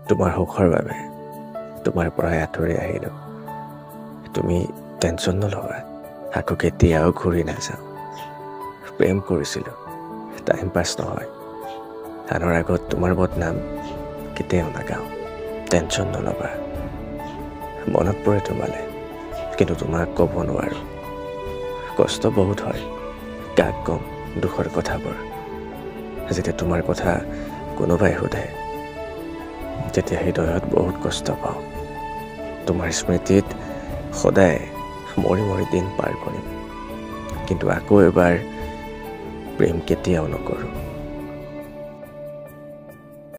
তোমাৰ সুখৰ বাবে তোমাৰ পৰা আঁতৰি আহিলোঁ তুমি টেনশ্যন নল'বা আকৌ কেতিয়াও ঘূৰি নাযাওঁ প্ৰেম কৰিছিলোঁ টাইম পাছ নহয় আনৰ আগত তোমাৰ বদনাম কেতিয়াও নাগাওঁ টেনশ্যন নল'বা মনত পৰে তোমালে কিন্তু তোমাক ক'ব নোৱাৰোঁ কষ্ট বহুত হয় কাক ক'ম দুখৰ কথাবোৰ যেতিয়া তোমাৰ কথা কোনোবাই সোধে তেতিয়া হৃদয়ত বহুত কষ্ট পাওঁ তোমাৰ স্মৃতিত সদায় মৰি মৰি দিন পাৰ কৰিম কিন্তু আকৌ এবাৰ প্ৰেম কেতিয়াও নকৰোঁ